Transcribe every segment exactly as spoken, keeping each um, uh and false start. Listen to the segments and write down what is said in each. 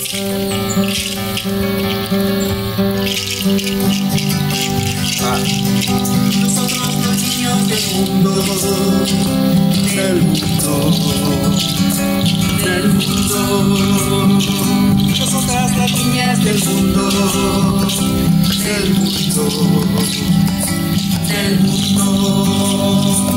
Ah. Nosotros los niños del mundo, del mundo, del mundo. Nosotras las niñas del mundo, del mundo, del mundo.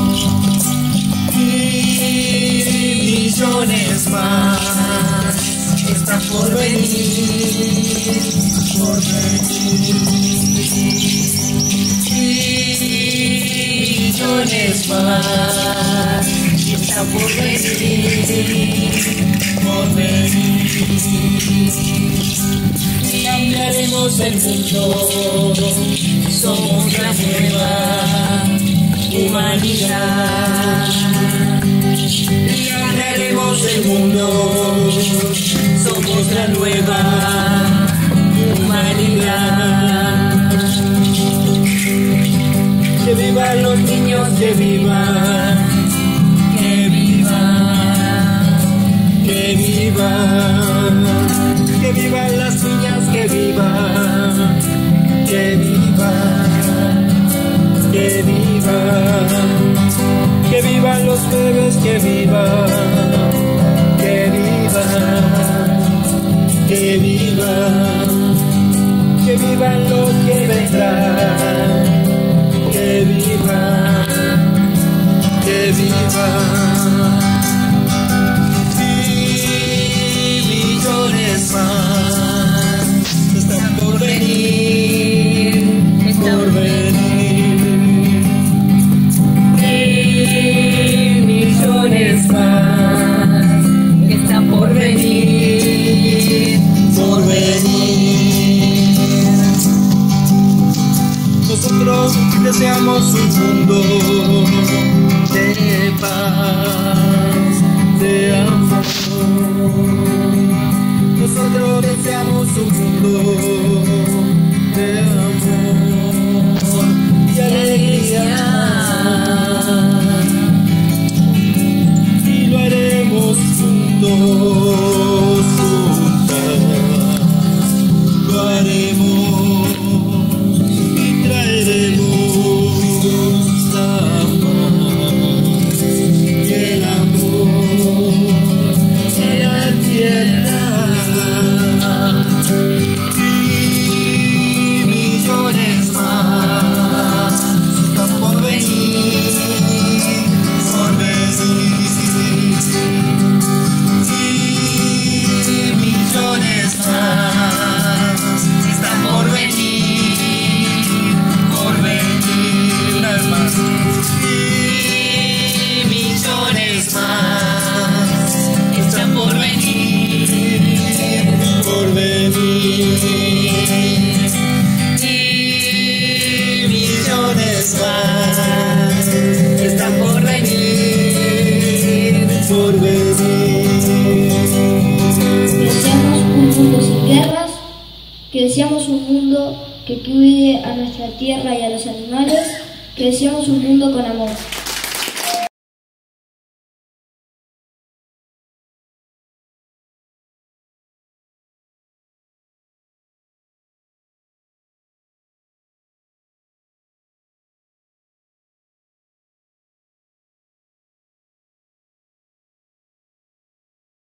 Y millones más están por venir, por venir. Millones más están por venir, por venir. Cambiaremos el mundo, somos la nueva humanidad. Cambiaremos el mundo, somos la nueva humanidad. Que vivan los niños, que vivan, que vivan, que vivan, que vivan las niñas, que vivan, que vivan, que vivan, que vivan los bebés, que vivan, que vivan, que vivan, que vivan los que vendrán. Que viva, que viva. Y millones más están por venir, por venir. Y millones más están por venir, por venir. Nosotros deseamos un mundo de paz, de amor. Nosotros deseamos un mundo de amor y alegría. Y lo haremos juntos, juntas. Lo haremos y traeremos la paz y el amor en la tierra. Y millones más están por venir, por venir. Y millones más están por venir, por venir. Una vez más. Y millones más están por venir, por venir. Y millones más están por venir, por venir. Deseamos un mundo sin guerras, que deseamos un mundo que cuide a nuestra tierra y a los animales, que deseamos un mundo con amor.